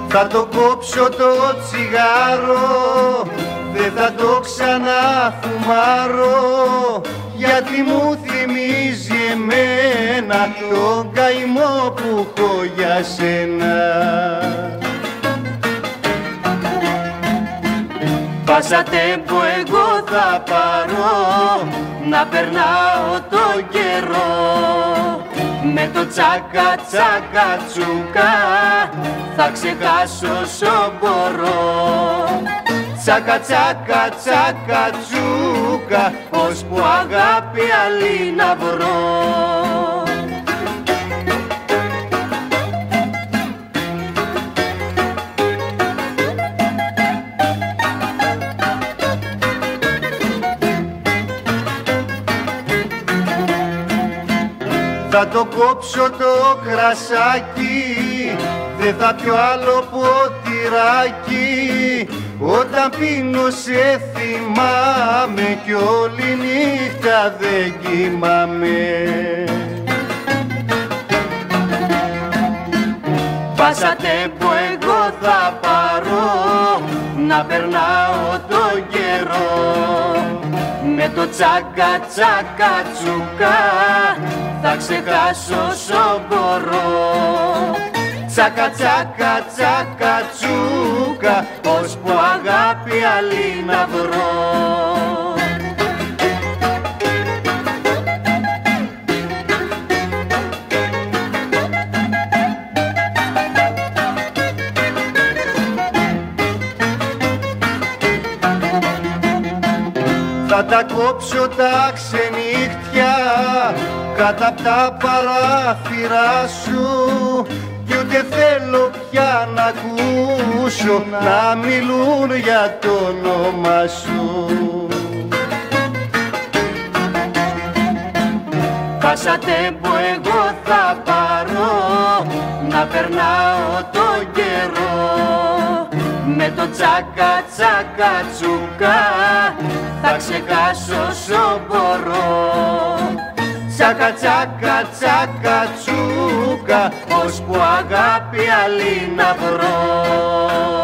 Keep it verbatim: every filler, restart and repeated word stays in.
Θα το κόψω το τσιγάρο, δεν θα το ξαναφουμάρω, γιατί μου θυμίζει εμένα τον καημό που έχω για σένα. Πάσα τέμπο εγώ θα πάρω, να περνάω το καιρό, με το τσάκα τσάκα τσούκα θα ξεχάσω όσο μπορώ. Τσάκα τσάκα τσάκα τσούκα, ώσπου αγάπη άλλη να βρω. Θα το κόψω το κρασάκι, δεν θα πιω άλλο ποτηράκι, όταν πίνω σε θυμάμαι κι όλη νύχτα δεν κοιμάμαι. Πάσα τέμπο εγώ θα πάρω, να περνάω το καιρό, με το τσάκα τσάκα τσούκα θα ξεχάσω όσο μπορώ. Τσάκα τσάκα τσάκα τσούκα, ώσπου αγάπη άλλη να βρω. Θα τα κόψω τα ξενύχτια κάτω απ' τα παράθυρά σου, κι ούτε θέλω πια να ακούσω να μιλούν για το όνομα σου. Πάσα τέμπο εγώ θα πάρω, να περνάω το καιρό, με το τσάκα τσάκα τσούκα θα ξεχάσω όσο μπορώ. Τσάκα τσάκα τσάκα τσούκα, ώσπου αγάπη άλλη να βρω.